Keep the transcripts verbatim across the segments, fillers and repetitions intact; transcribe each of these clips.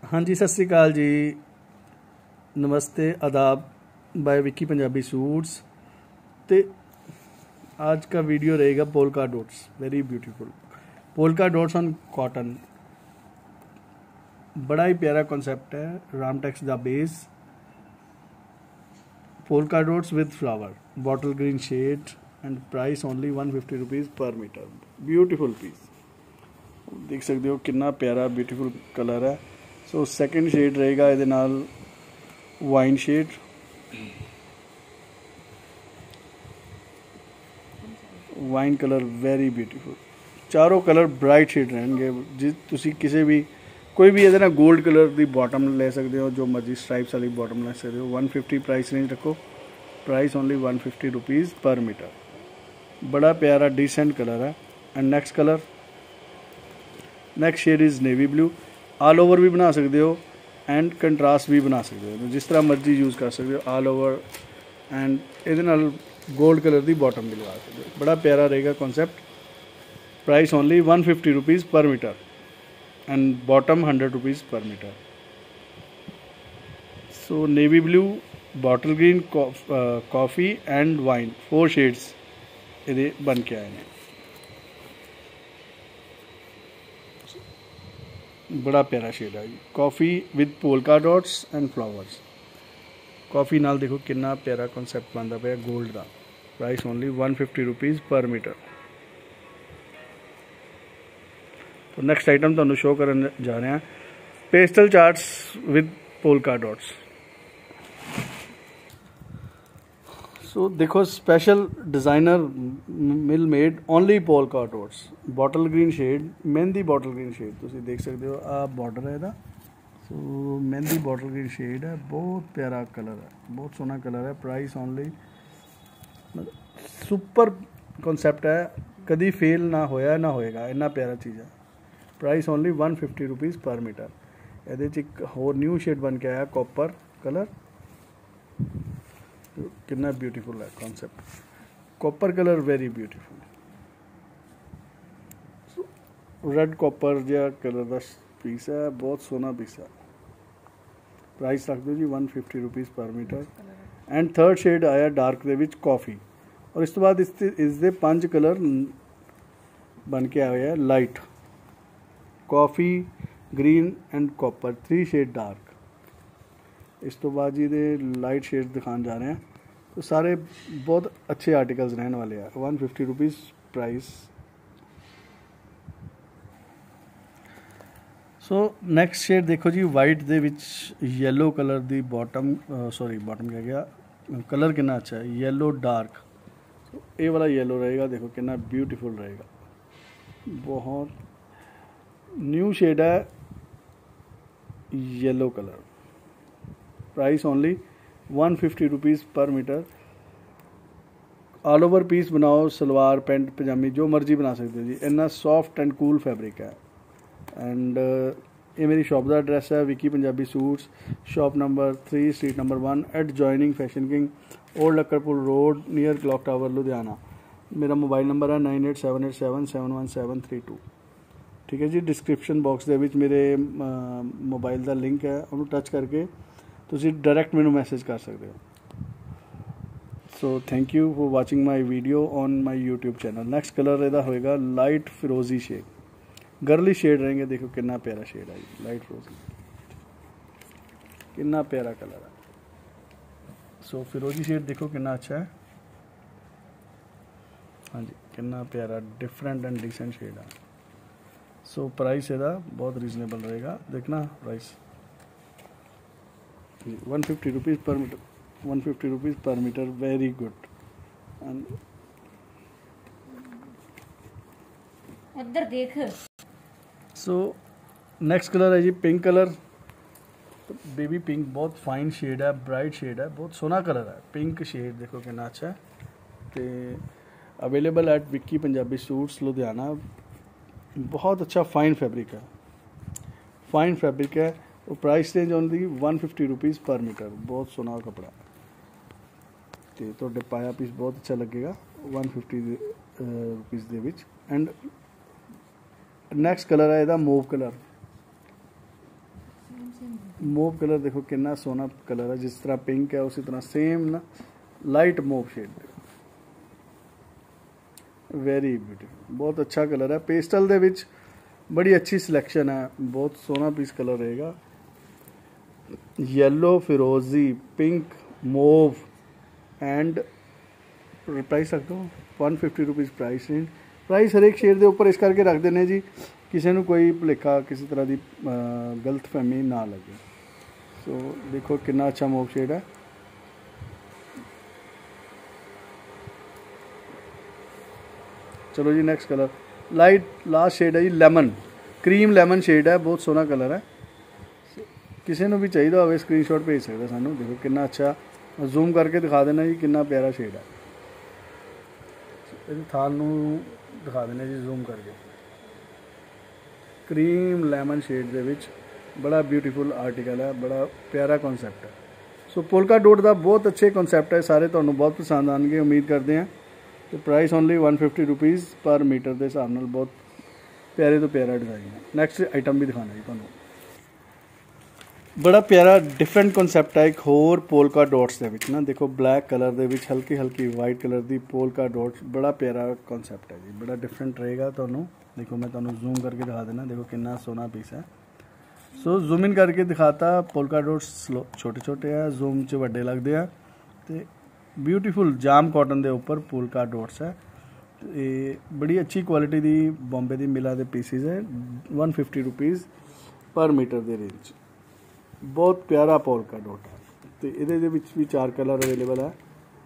हाँ जी, सत श्री अकाल जी, नमस्ते, आदाब, बाय विक्की पंजाबी सूट्स। तो आज का वीडियो रहेगा polka dots, very beautiful polka dots on cotton. बड़ा ही प्यारा कॉन्सेप्ट है, रामटेक्स दा base, polka dots with flower, bottle green shade and price only one fifty rupees per metre. Beautiful piece देख सकते हो, कितना प्यारा ब्यूटीफुल कलर है। सो सेकंड शेड रहेगा ये नाल wine shade, wine colour very beautiful. चारों कलर ब्राइट शेड रहेंगे। जिस तुसी किसी भी कोई भी ये गोल्ड कलर की बॉटम ले सकते हो, जो मर्जी स्ट्राइप्स वाली बॉटम ले सकते हो। वन फिफ्टी प्राइस रेंज रखो, price only one fifty rupees per metre. बड़ा प्यारा डिसेंट कलर है। And next colour, next shade is navy blue. All over भी बना सकते हो एंड कंट्रास्ट भी बना सकते हो, जिस तरह मर्जी यूज़ कर सकते हो ऑल ओवर। एंड ये गोल्ड कलर की बॉटम भी लगा सकते हो। बड़ा प्यारा रहेगा concept. Price only one fifty rupees per metre and bottom hundred rupees per metre. So navy blue, bottle green, coffee and wine, four shades ये बन के आए हैं। बड़ा प्यारा शेड है जी, coffee with polka dots and flowers. Coffee नाल देखो कितना प्यारा कॉन्सेप्ट बनता पाया गोल्ड का। Price only one fifty rupees per metre. तो नैक्सट आइटम तुहानू शो करन जा रहे हैं, pastel charts with polka dots. So देखो, special designer mill made only polka dots, bottle green shade, mehndi bottle green shade तुसी देख सकते हो। आ बॉर्डर है इहदा। So mehndi bottle green shade है, बहुत प्यारा कलर है, बहुत सोहना कलर है। प्राइस ओनली, सुपर कॉन्सेप्ट है, कभी फेल ना होया ना होएगा, इन्ना प्यारा चीज़ है। Price only one fifty rupees per metre. ये एक होर न्यू शेड बन के आया, कॉपर कलर। कितना ब्यूटीफुल है concept, copper colour very beautiful. Red copper जहा कलर का पीस है, बहुत सोहना पीस है। प्राइस रख दो जी one fifty rupees per metre. And third shade आया डार्क दे विच कॉफ़ी, और इस तो बाद इस इसके पांच कलर बन के आए हैं, light, coffee, green and copper, three shade dark. इस तो बाद जी दे लाइट शेड दिखाने जा रहे हैं। तो सारे बहुत अच्छे आर्टिकल्स रहने वाले हैं। One fifty rupees price. So next shade देखो जी, वाइट दे विच येलो कलर दी बॉटम, सॉरी बॉटम क्या गया, कलर कितना अच्छा है, येलो डार्क। तो ये वाला येलो रहेगा, देखो कितना ब्यूटीफुल रहेगा, बहुत न्यू शेड है yellow colour. Price only one fifty rupees per metre. All over piece बनाओ, सलवार पैंट पजामी जो मर्जी बना सकते हो जी। इन्ना सॉफ्ट एंड कूल फैब्रिक है। एंड ये मेरी शॉप का एड्रैस है, Vicky Punjabi suits, shop number three, street number one, at joining fashion king, old Lakkadpur road, near clock tower, Ludhiana. मेरा मोबाइल नंबर है nine eight seven eight seven seven one seven three two. ठीक है जी। Description box के विच मेरे mobile का link है, उन्होंने touch करके तुसी डायरैक्ट मैनू मैसेज कर सकते हो। So thank you for watching my video on my YouTube channel. Next colour यदा होएगा लाइट फिरोजी शेड, गर्ली शेड रहेंगे। देखो कितना प्यारा शेड है, लाइट फिरोजी, कितना प्यारा कलर है। सो so, फिरोजी शेड देखो कितना अच्छा है। हाँ जी, कितना प्यारा डिफरेंट एंड डिसेंट शेड है। सो so, प्राइस यदा बहुत रीजनेबल रहेगा, देखना price one fifty rupees per metre, one fifty rupees per metre, very good. And उधर देख। सो नेक्स्ट कलर है जी पिंक कलर। तो बेबी पिंक बहुत फाइन शेड है, ब्राइट शेड है, बहुत सोहना कलर है। पिंक शेड देखो कितना अच्छा है। तो available at Vicky Punjabi suits Ludhiana. बहुत अच्छा फाइन फैब्रिक है, फाइन फैब्रिक है। और price range only one fifty rupees per metre. बहुत सोहना कपड़ा, तो तुहाडे पाया पीस बहुत अच्छा लगेगा वन फिफ्टी रुपीज़ दे विच। एंड नैक्सट कलर है इहदा मूव कलर। मोव कलर देखो कितना सोहना कलर है, जिस तरह पिंक है उसी तरह सेम ना light mauve shade, very beautiful, बहुत अच्छा कलर है। पेस्टल दे विच बड़ी अच्छी सिलेक्शन है, बहुत सोहना पीस कलर रहेगा। येलो, फिरोजी, पिंक, मोव एंड प्राइस रख दो one fifty rupees price range. Price हर एक शेड के उपर इस करके रख देने जी, किसी को कोई भुलेखा किसी तरह की गलत फहमी ना लगे। सो so, देखो कितना अच्छा मोव शेड है। चलो जी next colour, light last shade है जी लेमन, क्रीम लेमन शेड है, बहुत सोहना कलर है। किसी को भी चाहिए हो स्क्रीनशॉट भेज सकते सानू। देखो कितना अच्छा, जूम करके दिखा देना जी कितना प्यारा शेड है। इस थाल नू दिखा देना जी जूम करके, क्रीम लेमन शेड दे विच बड़ा ब्यूटीफुल आर्टिकल है, बड़ा प्यारा कॉन्सैप्ट है। सो पोल्का डॉट का बहुत अच्छे कॉन्सैप्ट है, सारे तुहानू बहुत पसंद आएंगे उम्मीद करते हैं। तो price only one fifty rupees per metre के हिसाब नाल बहुत प्यारे तो प्यारा डिज़ाइन है। नैक्सट आइटम भी दिखाना जी तुहानू, बड़ा प्यारा डिफरेंट कॉन्सैप्ट है एक होर पोल्का डॉट्स दे विच ना। देखो ब्लैक कलर दे विच हल्की हल्की वाइट कलर दी पोल्का डॉट्स, बड़ा प्यारा कॉन्सैप्ट है जी, बड़ा डिफरेंट रहेगा तुहानू। देखो मैं तुहानू जूम करके दिखा देना, देखो कितना सोहना पीस है। सो जूम इन करके दिखाता, पोल्का डॉट्स छोटे छोटे है, जूम च वड्डे लगते हैं। तो ब्यूटीफुल जाम कॉटन के उपर पोल्का डॉट्स है, ये बड़ी अच्छी क्वालिटी दी बॉम्बे दी मिला दे पीसीज है। One fifty rupees per metre के रेंज, बहुत प्यारा पोल्का डॉट है। तो ये भी चार कलर अवेलेबल है,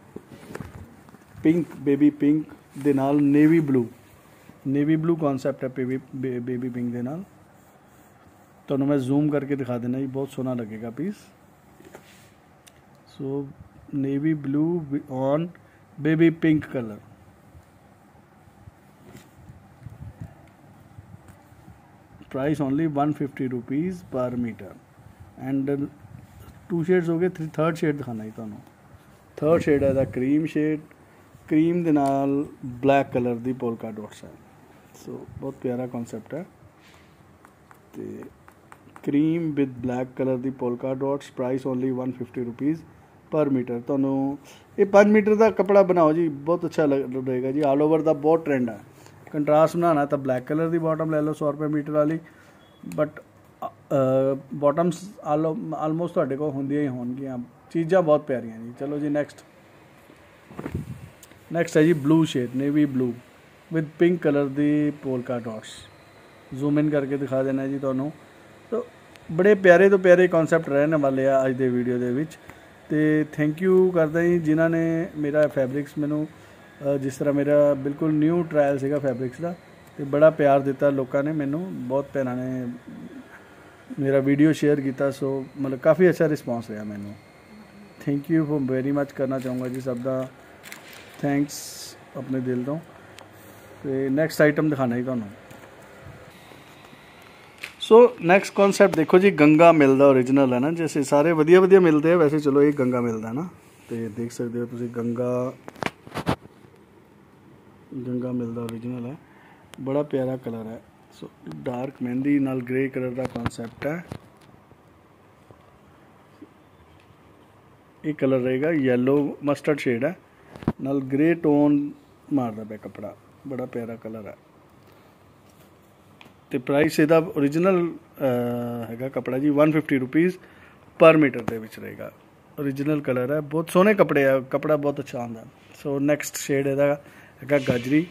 पिंक, बेबी पिंक दे नाल navy blue, navy blue concept है बेबी बेबी पिंक दे नाल। तो मैं जूम करके दिखा देना जी, बहुत सोहना लगेगा piece. So navy blue on baby pink colour, price only one fifty rupees per metre. And two shades हो गए, थर्ड शेड दिखाना ही तुहानू। थर्ड शेड है क्रीम शेड, क्रीम दे नाल ब्लैक कलर दी पोल्का डॉट्स है। सो so, बहुत प्यारा कॉन्सैप्ट है। तो क्रीम विद ब्लैक कलर दी polka dots, price only one fifty rupees per metre. तुहानू ये पाँच मीटर का कपड़ा बनाओ जी, बहुत अच्छा रहेगा जी। ऑल ओवर का बहुत ट्रेंड है, कंट्रास्ट बनाना तो ब्लैक कलर की बॉटम ले लो सौ रुपये मीटर वाली, बट बॉटम्स आलमोस्ट तुहाडे कोल होंदियां ही होणगियां। चीज़ां बहुत प्यारियां जी। चलो जी नेक्स्ट नेक्स्ट है जी blue shade, navy blue with pink colour दी पोल्का डॉट्स। जूम इन करके दिखा देना जी तुहानू। तो बड़े प्यारे तो प्यारे कॉन्सैप्ट रहने वाले आ अज दे वीडियो दे विच। ते थैंक यू करदा जी जिन्हां ने मेरा फैब्रिक्स मैनू जिस तरह मेरा बिल्कुल न्यू ट्रायल सीगा फैब्रिक्स का, तो बड़ा प्यार दिता लोगों ने मैनू, बहुत भैनों ने मेरा वीडियो शेयर किया। सो मतलब काफ़ी अच्छा रिस्पॉन्स रहा मैनू। Thank you for very much करना चाहूँगा जी, सब का थैंक्स अपने दिल तो। तो नैक्सट आइटम दिखाना ही तुहानू। सो नैक्सट कॉन्सैप्ट देखो जी, गंगा मिल दा ओरिजिनल है ना, जैसे सारे वधिया वधिया मिलते हैं वैसे चलो ये गंगा मिल दा ना। तो देख सकते हो तुम गंगा गंगा मिल दा ओरिजिनल है, बड़ा प्यारा कलर है। सो डार्क मेहंदी नाल ग्रे कलर का कॉन्सैप्ट है। ये कलर रहेगा येलो मस्टर्ड शेड है, नाल ग्रे टोन मारदा पे कपड़ा, बड़ा प्यारा कलर है। तो प्राइस इसका ओरिजिनल है कपड़ा जी one fifty rupees per metre के विच रहेगा। ओरिजिनल कलर है, बहुत सोहने कपड़े है, कपड़ा बहुत अच्छा आता है। सो नैक्सट शेड है गाजरी,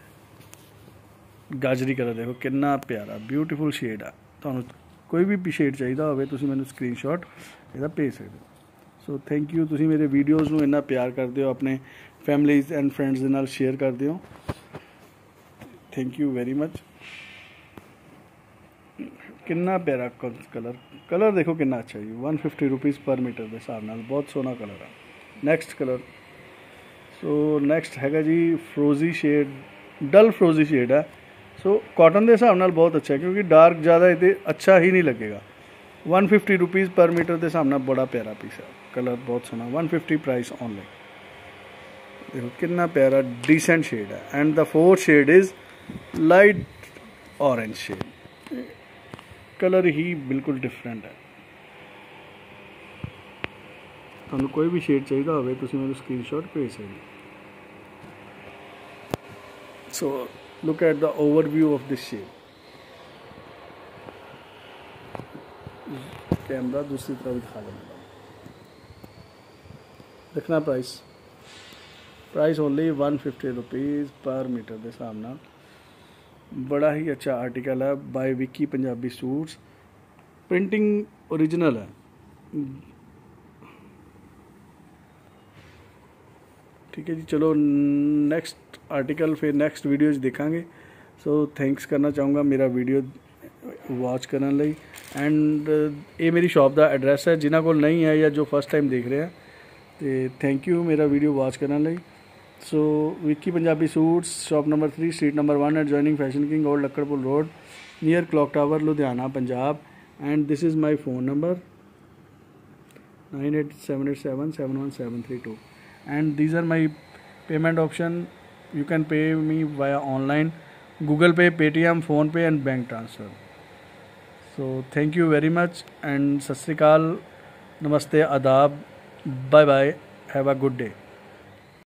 गाजरी कलर देखो कितना प्यारा ब्यूटीफुल शेड है। तुहानू कोई भी शेड चाहिए हो तो मैंने स्क्रीनशॉट इसका भेज सकते हो। सो थैंक यू, तुसीं मेरे वीडियोज़ नू इन्ना प्यार करते हो, अपने फैमिलीज़ एंड फ्रेंड्स दे नाल शेयर करते हो। Thank you very much. कितना प्यारा कलर कलर देखो कितना अच्छा जी, one fifty rupees per metre के हिसाब नाल बहुत सोहना कलर है। नैक्सट कलर, सो नैक्सट हैगा जी फ्रोजी शेड, डल फ्रोजी शेड है। सो कॉटन के हिसाब नाल बहुत अच्छा है, क्योंकि डार्क ज़्यादा इतने अच्छा ही नहीं लगेगा। One fifty rupees per metre के हिसाब नाल बड़ा प्यारा पीस है, कलर बहुत सोहना, वन फिफ्टी प्राइस ओनली। देखो कितना प्यारा डिसेंट शेड है। And the fourth shade is light orange shade, colour ही बिल्कुल डिफरेंट है, ਤੁਹਾਨੂੰ ਕੋਈ ਵੀ ਸ਼ੇਡ ਚਾਹੀਦਾ ਹੋਵੇ ਤੁਸੀਂ ਮੈਨੂੰ ਸਕਰੀਨਸ਼ਾਟ ਭੇਜ ਸਕਦੇ। So look at the overview of this shade. Camera दूसरी तरफ दिखा देंगे। देखना price price only one fifty rupees per metre के हिसाब नाल बड़ा ही अच्छा आर्टिकल है by Vicky Punjabi suits. Printing original है, ठीक है जी। चलो नेक्स्ट आर्टिकल फिर नेक्स्ट वीडियो देखांगे। सो थैंक्स करना चाहूँगा मेरा वीडियो वॉच करने लई। एंड ये मेरी शॉप का एड्रैस है, जिन्हों को नहीं है या जो फर्स्ट टाइम देख रहे हैं तो थैंक यू मेरा वीडियो वॉच करने लई। So Vicky Punjabi suits, shop number three, street number one, adjoining fashion king, old Lakkarpul road, near clock tower, Ludhiana, Punjab. And this is my phone number nine eight seven eight seven seven one seven three two. And these are my payment option. You can pay me via online, Google Pay, Paytm, PhonePe and bank transfer. So thank you very much and Sat Sri Akal, नमस्ते, आदाब, bye bye, have a good day.